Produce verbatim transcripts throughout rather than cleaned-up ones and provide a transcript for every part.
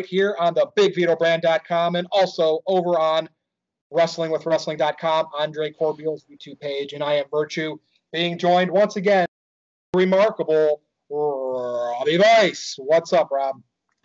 right here on the big vito brand dot com and also over on wrestling with wrestling dot com, Andre Corbeil's YouTube page. And I am Virtue, being joined once again, remarkable Robbie Vice. What's up, Rob?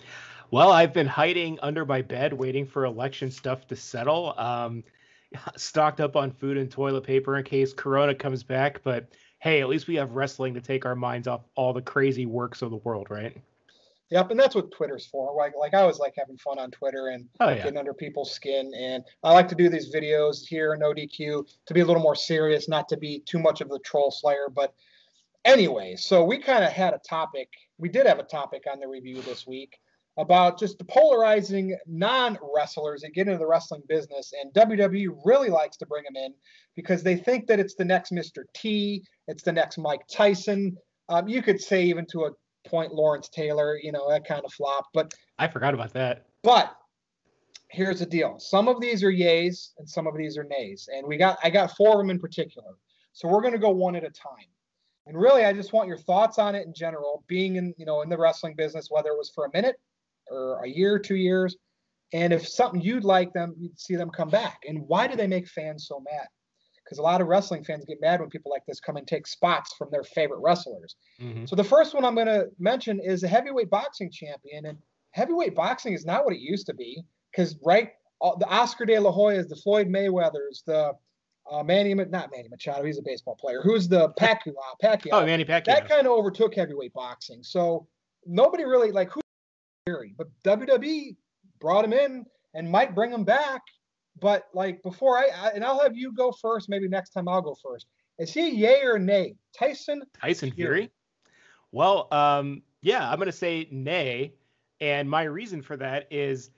Well, I've been hiding under my bed waiting for election stuff to settle. Um, stocked up on food and toilet paper in case Corona comes back. But hey, at least we have wrestling to take our minds off all the crazy works of the world, right? Yep, and that's what Twitter's for. Like, like I always like having fun on Twitter and oh, yeah. getting under people's skin. And I like to do these videos here in No D Q to be a little more serious, not to be too much of the troll slayer. But anyway, so we kind of had a topic. We did have a topic on the review this week about just the polarizing non-wrestlers that get into the wrestling business. And W W E really likes to bring them in because they think that it's the next Mister T, it's the next Mike Tyson. Um, you could say even to a point Lawrence Taylor, you know, that kind of flop. But I forgot about that. But here's the deal. Some of these are yays and some of these are nays. And we got I got four of them in particular. So we're going to go one at a time. And really, I just want your thoughts on it in general, being in, you know, in the wrestling business, whether it was for a minute or a year, two years, and if something you'd like them, you'd see them come back. And why do they make fans so mad? Because a lot of wrestling fans get mad when people like this come and take spots from their favorite wrestlers. Mm-hmm. So the first one I'm going to mention is a heavyweight boxing champion. And heavyweight boxing is not what it used to be. Because, right, all, the Oscar De La Hoyas, the Floyd Mayweathers, the uh, Manny, not Manny Machado, he's a baseball player. Who's the Pacquiao? Pacquiao. Oh, Manny Pacquiao. That kind of overtook heavyweight boxing. So nobody really, like, who but W W E brought him in and might bring him back. But like before I, I and I'll have you go first. Maybe next time I'll go first. Is he yay or nay? Tyson Tyson Fury? Fury? Well, um, yeah, I'm going to say nay. And my reason for that is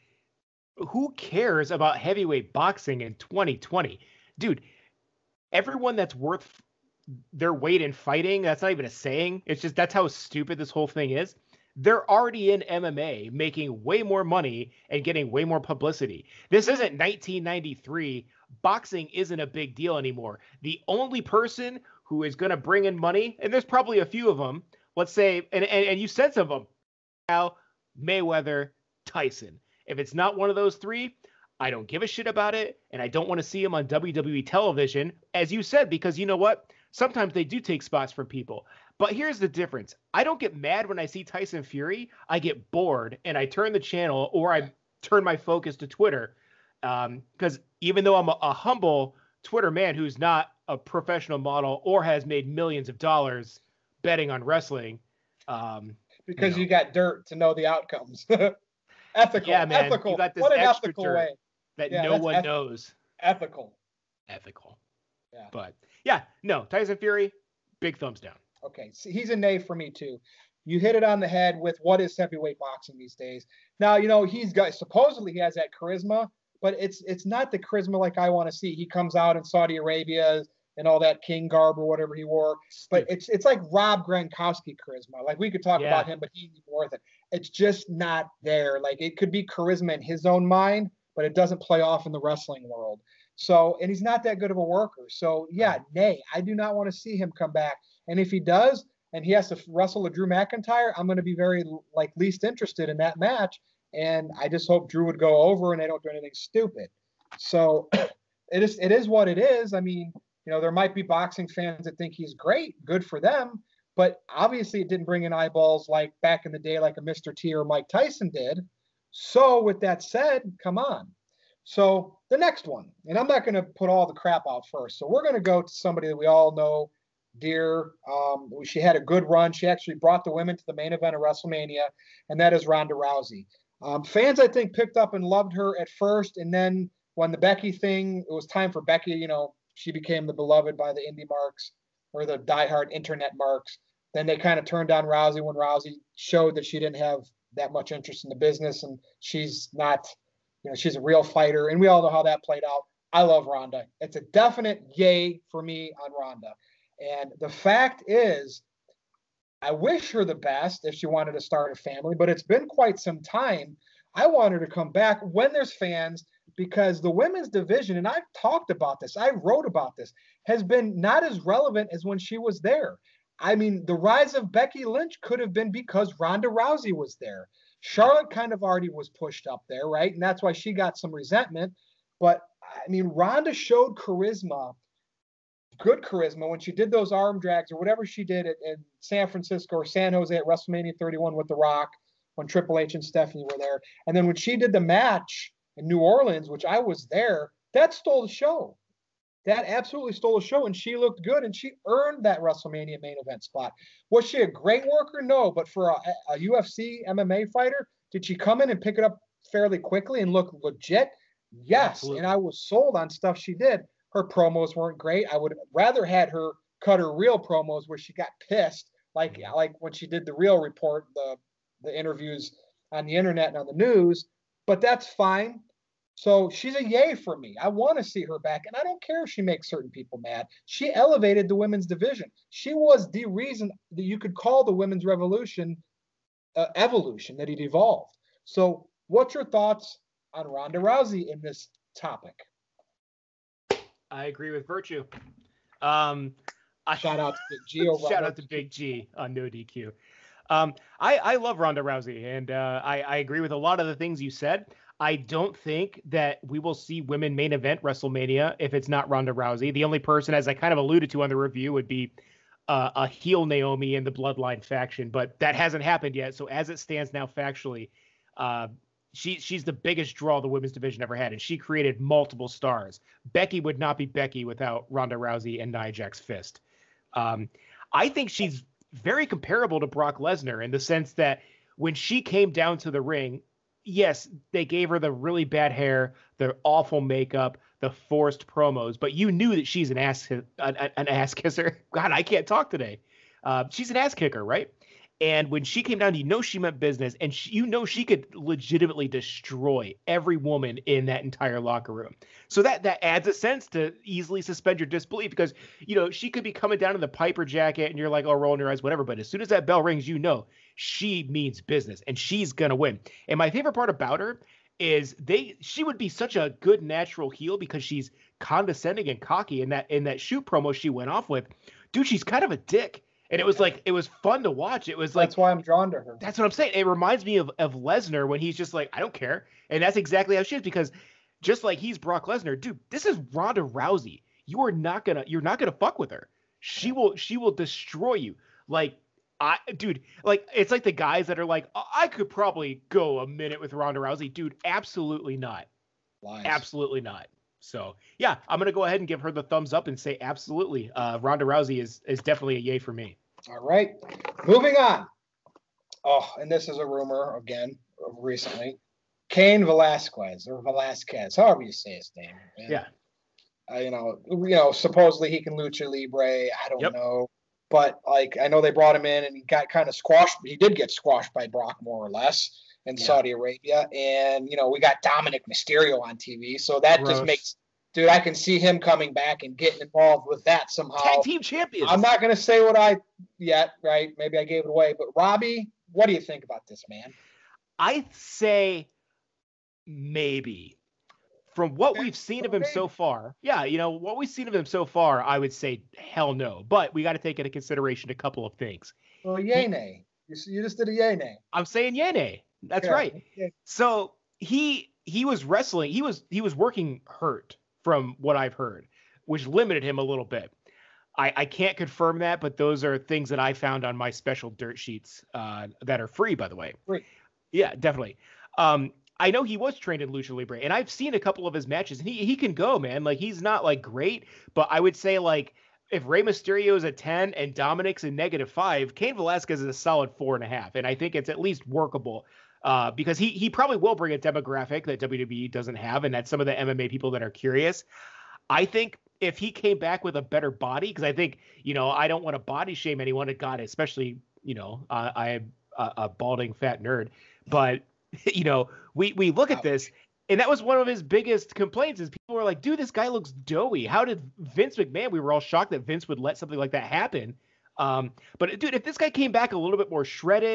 who cares about heavyweight boxing in twenty twenty? Dude, everyone that's worth their weight in fighting, that's not even a saying. It's just that's how stupid this whole thing is. They're already in M M A making way more money and getting way more publicity. This isn't nineteen ninety-three. Boxing isn't a big deal anymore. The only person who is going to bring in money, and there's probably a few of them, let's say, and, and, and you said some of them, now Mayweather, Tyson. If it's not one of those three, I don't give a shit about it, and I don't want to see him on W W E television, as you said, because you know what? Sometimes they do take spots from people. But here's the difference. I don't get mad when I see Tyson Fury. I get bored and I turn the channel or I turn my focus to Twitter. Um, because even though I'm a, a humble Twitter man who's not a professional model or has made millions of dollars betting on wrestling. Um, because you, know. you got dirt to know the outcomes. Ethical. Yeah, man. Ethical. You got this what an extra ethical dirt way. That yeah, no one eth- knows. Ethical. Ethical. Yeah. But yeah, no, Tyson Fury, big thumbs down. Okay, so he's a nay for me too. You hit it on the head with what is heavyweight boxing these days. Now, you know, he's got supposedly he has that charisma, but it's it's not the charisma like I want to see. He comes out in Saudi Arabia and all that king garb or whatever he wore, but it's it's like Rob Gronkowski charisma. Like we could talk yeah. about him, but he's worth it. It's just not there. Like it could be charisma in his own mind, but it doesn't play off in the wrestling world. So, and he's not that good of a worker. So, yeah, nay, I do not want to see him come back. And if he does, and he has to wrestle with Drew McIntyre, I'm going to be very, like, least interested in that match. And I just hope Drew would go over and they don't do anything stupid. So, it is it is what it is. I mean, you know, there might be boxing fans that think he's great. Good for them. But obviously it didn't bring in eyeballs like back in the day like a Mister T or Mike Tyson did. So, with that said, come on. So the next one, and I'm not going to put all the crap out first. So we're going to go to somebody that we all know dear. Um, she had a good run. She actually brought the women to the main event of WrestleMania, and that is Ronda Rousey. Um, fans, I think, picked up and loved her at first. And then when the Becky thing, it was time for Becky, you know, she became the beloved by the indie marks or the diehard internet marks. Then they kind of turned on Rousey when Rousey showed that she didn't have that much interest in the business and she's not – you know, she's a real fighter, and we all know how that played out. I love Ronda. It's a definite yay for me on Ronda. And the fact is, I wish her the best if she wanted to start a family, but it's been quite some time. I want her to come back when there's fans because the women's division, and I've talked about this, I wrote about this, has been not as relevant as when she was there. I mean, the rise of Becky Lynch could have been because Ronda Rousey was there. Charlotte kind of already was pushed up there, right? And that's why she got some resentment. But I mean, Ronda showed charisma, good charisma, when she did those arm drags or whatever she did at, at San Francisco or San Jose at WrestleMania thirty-one with The Rock when Triple H and Stephanie were there. And then when she did the match in New Orleans, which I was there, that stole the show. That absolutely stole the show, and she looked good, and she earned that WrestleMania main event spot. Was she a great worker? No, but for a, a U F C M M A fighter, did she come in and pick it up fairly quickly and look legit? Yes, absolutely. And I was sold on stuff she did. Her promos weren't great. I would have rather had her cut her real promos where she got pissed, like mm-hmm. like when she did the real report, the the interviews on the internet and on the news. But that's fine. So she's a yay for me. I want to see her back, and I don't care if she makes certain people mad. She elevated the women's division. She was the reason that you could call the women's revolution uh, evolution, that it evolved. So what's your thoughts on Ronda Rousey in this topic? I agree with Virtue. Um, I, shout out to Big G. Over shout out to Big G on No D Q. Um, I, I love Ronda Rousey, and uh, I, I agree with a lot of the things you said. I don't think that we will see women main event WrestleMania if it's not Ronda Rousey. The only person, as I kind of alluded to on the review, would be uh, a heel Naomi in the Bloodline faction, but that hasn't happened yet. So as it stands now factually, uh, she she's the biggest draw the women's division ever had, and she created multiple stars. Becky would not be Becky without Ronda Rousey and Nia Jax fist. Um, I think she's very comparable to Brock Lesnar in the sense that when she came down to the ring, yes, they gave her the really bad hair, the awful makeup, the forced promos, but you knew that she's an ass an, an ass kisser. God, I can't talk today. Uh, she's an ass kicker, right? And when she came down, you know she meant business, and she, you know she could legitimately destroy every woman in that entire locker room. So that that adds a sense to easily suspend your disbelief because, you know, she could be coming down in the Piper jacket, and you're like, oh, rolling your eyes, whatever. But as soon as that bell rings, you know she means business, and she's going to win. And my favorite part about her is they she would be such a good natural heel because she's condescending and cocky. In that in that shoot promo she went off with, dude, she's kind of a dick. And it was like, it was fun to watch. It was like, that's why I'm drawn to her. That's what I'm saying. It reminds me of, of Lesnar when he's just like, I don't care. And that's exactly how she is, because just like he's Brock Lesnar, dude, this is Ronda Rousey. You are not gonna, you're not gonna fuck with her. She will, she will destroy you. Like, I, dude, like, it's like the guys that are like, I could probably go a minute with Ronda Rousey. Dude, absolutely not. Lies. Absolutely not. So, yeah, I'm going to go ahead and give her the thumbs up and say absolutely. Uh, Ronda Rousey is is definitely a yay for me. All right. Moving on. Oh, and this is a rumor, again, recently. Cain Velasquez, or Velasquez, however you say his name. Man. Yeah. Uh, you know, you know, supposedly he can lucha libre. I don't yep. know. But, like, I know they brought him in, and he got kind of squashed. He did get squashed by Brock, more or less, in yeah. Saudi Arabia. And, you know, we got Dominic Mysterio on T V. So that Gross. just makes – dude, I can see him coming back and getting involved with that somehow. Tag team champions. I'm not going to say what I – yet, right? Maybe I gave it away. But, Robbie, what do you think about this, man? I say maybe. From what we've seen of him so far, yeah, you know, what we've seen of him so far, I would say hell no. But we got to take into consideration a couple of things. Well, yay nay. You, you just did a yay nay. I'm saying yay nay. That's yeah. right. Yeah. So he he was wrestling. He was he was working hurt from what I've heard, which limited him a little bit. I, I can't confirm that, but those are things that I found on my special dirt sheets uh, that are free, by the way. Free. Yeah, definitely. Um, I know he was trained in Lucha Libre, and I've seen a couple of his matches, and he he can go, man. Like, he's not, like, great, but I would say, like, if Rey Mysterio is a ten and Dominic's a negative five, Cain Velasquez is a solid four and a half, and I think it's at least workable uh, because he he probably will bring a demographic that W W E doesn't have, and that's some of the M M A people that are curious. I think if he came back with a better body, because I think, you know, I don't want to body shame anyone, God, especially, you know, uh, I am a, a balding fat nerd, but you know, we, we look at this, and that was one of his biggest complaints is people were like, dude, this guy looks doughy. How did Vince McMahon, we were all shocked that Vince would let something like that happen. Um, but dude, if this guy came back a little bit more shredded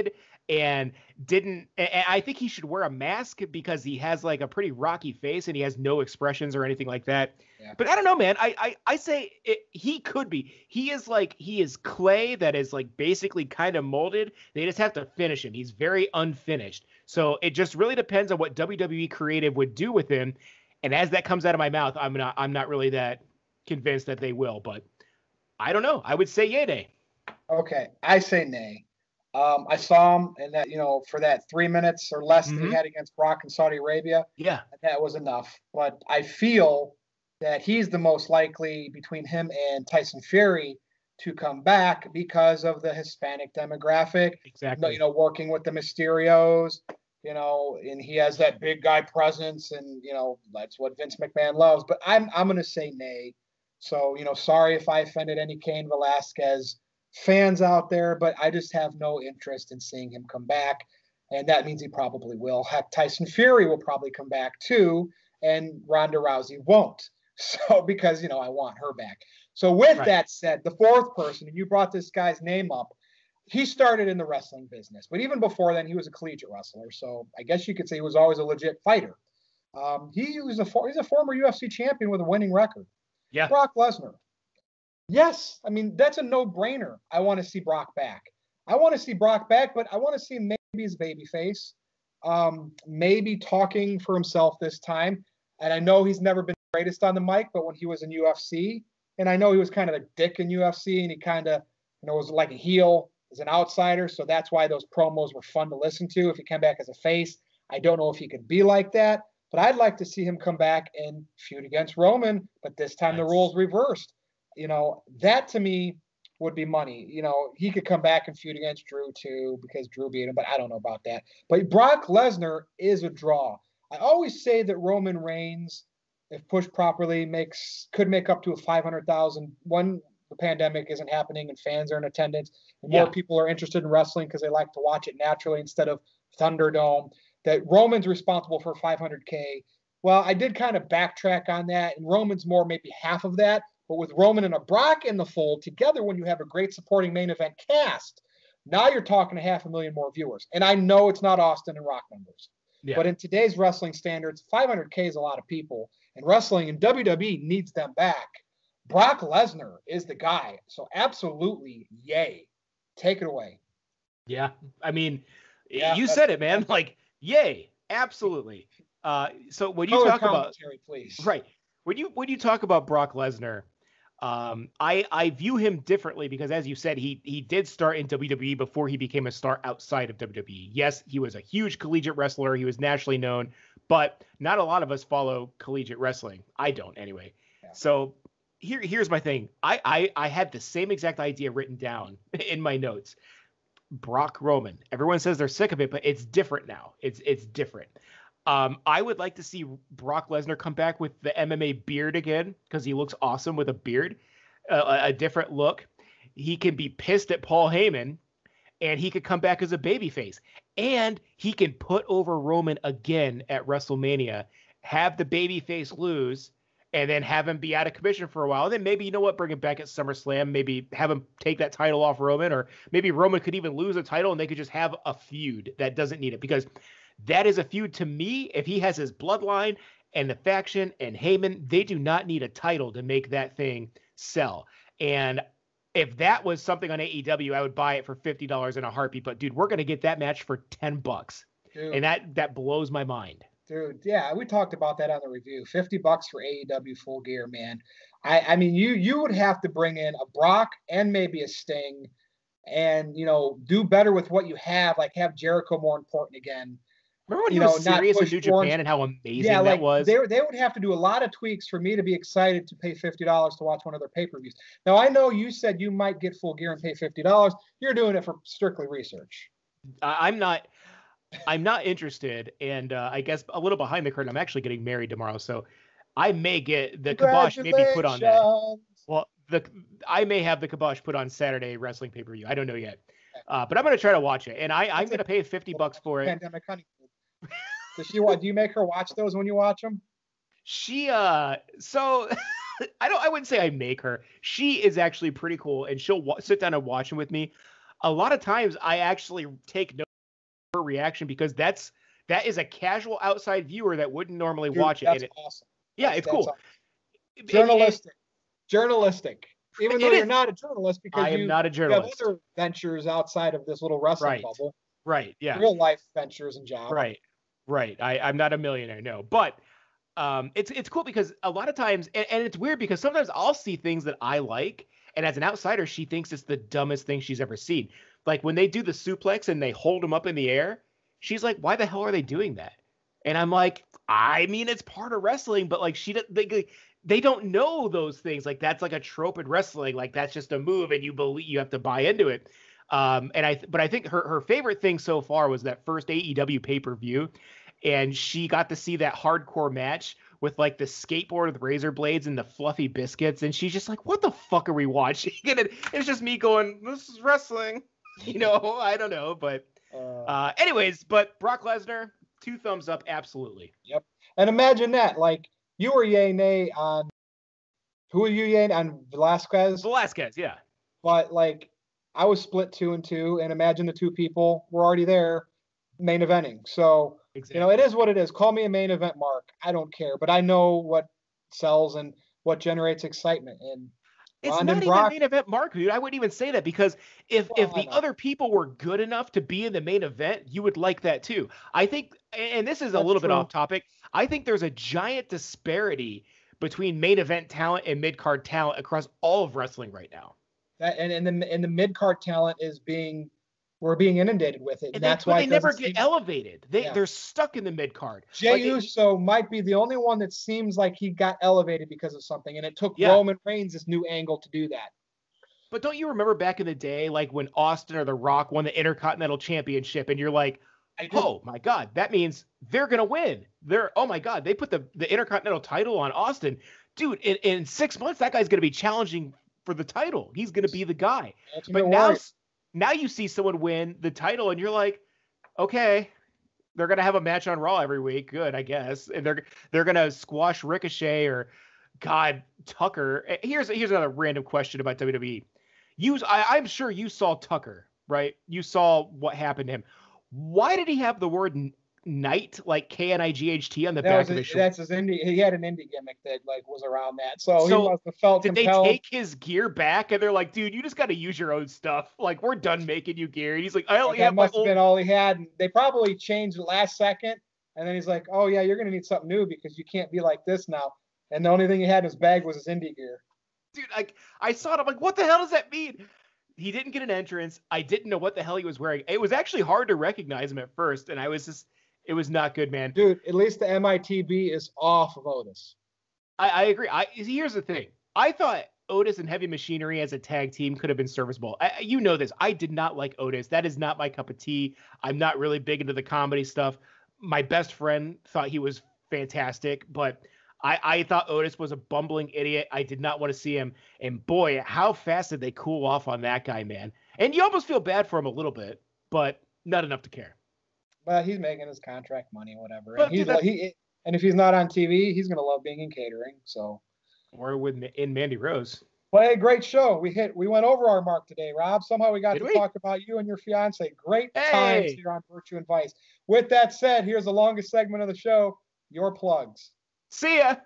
and didn't. And I think he should wear a mask because he has like a pretty rocky face and he has no expressions or anything like that. Yeah. But I don't know, man. I I, I say it, he could be. He is like he is clay that is like basically kind of molded. They just have to finish him. He's very unfinished. So it just really depends on what W W E Creative would do with him. And as that comes out of my mouth, I'm not I'm not really that convinced that they will. But I don't know. I would say yay nay. Okay, I say nay. Um, I saw him, and that you know, for that three minutes or less mm-hmm. that he had against Brock in Saudi Arabia, yeah, that was enough. But I feel that he's the most likely between him and Tyson Fury to come back because of the Hispanic demographic. Exactly. You know, working with the Mysterios, you know, and he has that big guy presence, and you know, that's what Vince McMahon loves. But I'm I'm gonna say nay. So you know, sorry if I offended any Cain Velasquez fans out there, but I just have no interest in seeing him come back. And that means he probably will. Heck, Tyson Fury will probably come back too, and Ronda Rousey won't. So, because, you know, I want her back. So with right. that said, the fourth person, and you brought this guy's name up, he started in the wrestling business. But even before then, he was a collegiate wrestler. So I guess you could say he was always a legit fighter. Um, he was a, he's a former U F C champion with a winning record. Yeah. Brock Lesnar. Yes, I mean, that's a no-brainer. I want to see Brock back. I want to see Brock back, but I want to see him maybe his babyface, um, maybe talking for himself this time. And I know he's never been the greatest on the mic, but when he was in U F C, and I know he was kind of a dick in U F C, and he kind of, you know, was like a heel as an outsider, so that's why those promos were fun to listen to. If he came back as a face, I don't know if he could be like that, but I'd like to see him come back and feud against Roman, but this time that's... the roles reversed. You know, that to me would be money. You know, he could come back and feud against Drew too because Drew beat him, but I don't know about that. But Brock Lesnar is a draw. I always say that Roman Reigns, if pushed properly, makes could make up to a five hundred thousand when the pandemic isn't happening and fans are in attendance and more yeah. people are interested in wrestling because they like to watch it naturally instead of Thunderdome. That Roman's responsible for five hundred K. Well, I did kind of backtrack on that, and Roman's more maybe half of that. But with Roman and a Brock in the fold together, when you have a great supporting main event cast, now you're talking a half a million more viewers. And I know it's not Austin and Rock numbers. Yeah. But in today's wrestling standards, five hundred K is a lot of people. And wrestling and W W E needs them back. Brock Lesnar is the guy. So absolutely, yay. Take it away. Yeah. I mean, yeah, you said it, man. Like, yay. Absolutely. Uh, so when you Color talk about please. Right. When you when you talk about Brock Lesnar, Um, I, I view him differently because, as you said, he he did start in W W E before he became a star outside of W W E. Yes, he was a huge collegiate wrestler. He was nationally known, but not a lot of us follow collegiate wrestling. I don't, anyway. Yeah. So here here's my thing. I, I I had the same exact idea written down in my notes. Brock Roman. Everyone says they're sick of it, but it's different now. It's it's different. Um, I would like to see Brock Lesnar come back with the M M A beard again because he looks awesome with a beard, uh, a different look. He can be pissed at Paul Heyman, and he could come back as a babyface. And he can put over Roman again at WrestleMania, have the babyface lose, and then have him be out of commission for a while. And then maybe, you know what, bring him back at SummerSlam, maybe have him take that title off Roman, or maybe Roman could even lose a title and they could just have a feud that doesn't need it because that is a feud to me. If he has his bloodline and the faction and Heyman, they do not need a title to make that thing sell. And if that was something on A E W, I would buy it for fifty dollars in a heartbeat. But dude, we're going to get that match for ten bucks. Dude. And that, that blows my mind. Dude, yeah, we talked about that on the review. fifty bucks for A E W Full Gear, man. I, I mean, you, you would have to bring in a Brock and maybe a Sting and, you know, do better with what you have, like have Jericho more important again. Remember when he you know, was serious in New Japan and how amazing yeah, that like, was? They, they would have to do a lot of tweaks for me to be excited to pay fifty dollars to watch one of their pay-per-views. Now, I know you said you might get Full Gear and pay fifty dollars. You're doing it for strictly research. I'm not I'm not interested. And uh, I guess a little behind the curtain, I'm actually getting married tomorrow. So I may get the kibosh maybe put on that. Well, the I may have the kibosh put on Saturday wrestling pay-per-view. I don't know yet. Uh, but I'm going to try to watch it. And I, I'm going to pay fifty bucks for it. Pandemic honeymoon. Does she want? Do you make her watch those when you watch them? She uh, so I don't. I wouldn't say I make her. She is actually pretty cool, and she'll wa- sit down and watch them with me. A lot of times, I actually take notes overreaction because that's that is a casual outside viewer that wouldn't normally Dude, watch it. that's And it, awesome. yeah, That's, it's that's cool. awesome. And- and Journalistic. Journalistic. Even though It you're is. not a journalist because I am you, not a you have journalist. other ventures outside of this little wrestling Right. bubble. Right. Yeah. Real life ventures and jobs. Right. Right. I, I'm not a millionaire, no. But um, it's it's cool because a lot of times, and, and it's weird because sometimes I'll see things that I like, and as an outsider, she thinks it's the dumbest thing she's ever seen. Like when they do the suplex and they hold them up in the air, she's like, "Why the hell are they doing that?" And I'm like, "I mean, it's part of wrestling, but like she they they don't know those things. Like that's like a trope in wrestling. Like that's just a move, and you believe you have to buy into it." Um, and I, but I think her, her favorite thing so far was that first A E W pay-per-view. And she got to see that hardcore match with like the skateboard with razor blades and the fluffy biscuits. And she's just like, what the fuck are we watching? And it, it's just me going, this is wrestling. You know, I don't know. But Uh, uh, anyways, but Brock Lesnar, two thumbs up. Absolutely. Yep. And imagine that. Like you were yay nay on, who were you yay on Velasquez? Velasquez, yeah. But like I was split two and two, and imagine the two people were already there main eventing. So, Exactly. you know, it is what it is. Call me a main event mark. I don't care, but I know what sells and what generates excitement. And It's Ronda not and even Brock, main event mark, dude. I wouldn't even say that because if Well, if I the know. other people were good enough to be in the main event, you would like that too. I think, and this is a That's little bit true. off topic. I think there's a giant disparity between main event talent and mid card talent across all of wrestling right now. that and, and the and the mid card talent is being we're being inundated with it. And, And they, that's but why they it never doesn't get seem elevated. They Yeah. they're stuck in the mid card. Jey Like, it- Uso might be the only one that seems like he got elevated because of something, and it took Yeah. Roman Reigns this new angle to do that. But don't you remember back in the day, like when Austin or The Rock won the Intercontinental Championship, and you're like, I do. oh my God, that means they're gonna win. They're oh my God, they put the, the Intercontinental title on Austin. Dude, in, in six months, that guy's gonna be challenging for the title. He's gonna be the guy. Ultimate But now Warrior. now you see someone win the title, and you're like, okay, they're gonna have a match on Raw every week. Good, I guess. And they're they're gonna squash Ricochet or God Tucker. Here's here's another random question about W W E. You, I, I'm sure you saw Tucker, right? You saw what happened to him. Why did he have the word n- Knight, like K N I G H T, on the That back was of his, his shirt? that's his indie. He had an indie gimmick that like was around that, so, So, he must have felt Did compelled. they take his gear back? And they're like, dude, you just got to use your own stuff. Like, we're done making you gear. And he's like, I only that have my must have old. been all he had. And they probably changed it last second, and then he's like, "Oh yeah, you're gonna need something new because you can't be like this now." And the only thing he had in his bag was his indie gear. Dude, like, I saw it. I'm like, what the hell does that mean? He didn't get an entrance. I didn't know what the hell he was wearing. It was actually hard to recognize him at first. And I was just, it was not good, man. Dude, at least the M I T B is off of Otis. I, I agree. I here's the thing. I thought Otis and Heavy Machinery as a tag team could have been serviceable. I, you know this. I did not like Otis. That is not my cup of tea. I'm not really big into the comedy stuff. My best friend thought he was fantastic, but I, I thought Otis was a bumbling idiot. I did not want to see him. And boy, how fast did they cool off on that guy, man? And you almost feel bad for him a little bit, but not enough to care. But he's making his contract money, whatever. But And he's dude, like, he, and if he's not on T V, he's gonna love being in catering. So, Or with in Mandy Rose. but hey, great show. We hit, we went over our mark today, Rob. Somehow we got Did to we? talk about you and your fiance. Great Hey! times here on Virtue and Vice. With that said, here's the longest segment of the show. Your plugs. See ya.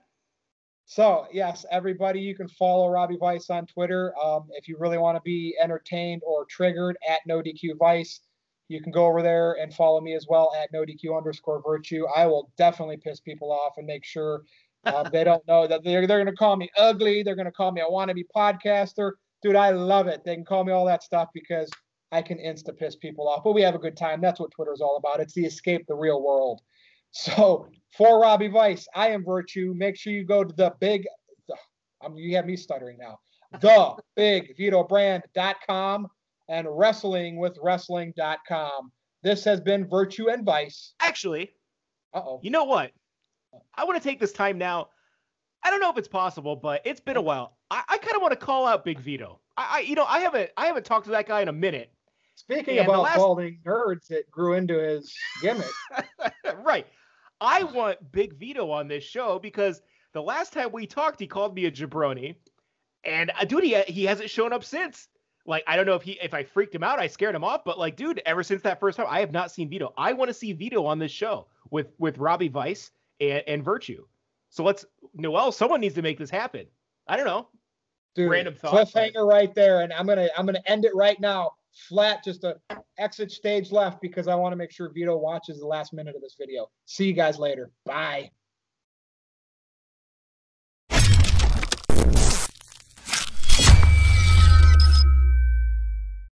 So, yes, everybody, you can follow Robbie Vice on Twitter. Um, if you really want to be entertained or triggered at NoDQ Vice, you can go over there and follow me as well at NoDQ underscore Virtue. I will definitely piss people off and make sure uh, they don't know that they're, they're going to call me ugly. They're going to call me a wannabe podcaster. Dude, I love it. They can call me all that stuff because I can insta piss people off. But we have a good time. That's what Twitter's all about. It's the escape the real world. So for Robbie Vice, I am Virtue. Make sure you go to the big, the, um, you have me stuttering now, the big vito brand dot com and wrestling with wrestling dot com. This has been Virtue and Vice. Actually, Uh-oh. you know what? I want to take this time now. I don't know if it's possible, but it's been a while. I, I kind of want to call out Big Vito. I, I, you know, I haven't, I haven't talked to that guy in a minute. Speaking And the about last- balding nerds that grew into his gimmick. Right. I want Big Vito on this show because the last time we talked, he called me a jabroni. And uh, dude, he, he hasn't shown up since. Like, I don't know if he if I freaked him out, I scared him off, but like, dude, ever since that first time, I have not seen Vito. I want to see Vito on this show with with Robbie Vice and, and Virtue. So let's Noel, someone needs to make this happen. I don't know. Dude, Random thought. Cliffhanger but... right there, and I'm gonna I'm gonna end it right now. Flat, just a exit stage left because I want to make sure Vito watches the last minute of this video. See you guys later. Bye.